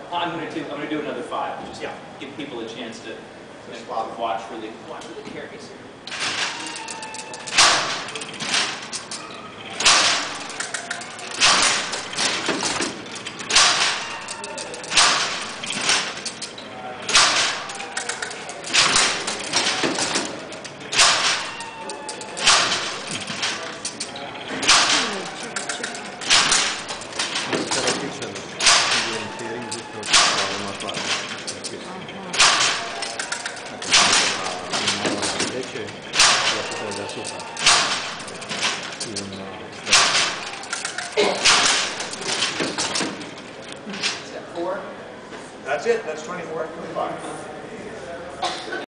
I'm gonna do another 5. Just give people a chance to watch really carries here. That's it. That's 24 25.